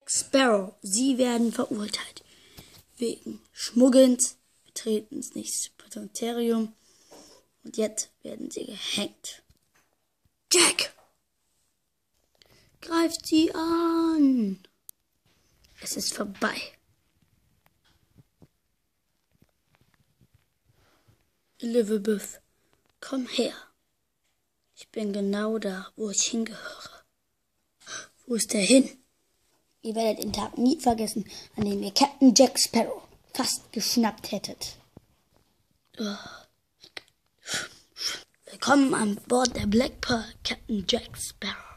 Sparrow. Sie werden verurteilt. Wegen Schmuggelns, Betretens nicht Patronterium. Und jetzt werden sie gehängt. Jack! Greift sie an! Es ist vorbei. Elizabeth, komm her. Ich bin genau da, wo ich hingehöre. Wo ist er hin? Ihr werdet den Tag nie vergessen, an dem ihr Captain Jack Sparrow fast geschnappt hättet. Willkommen an Bord der Black Pearl, Captain Jack Sparrow.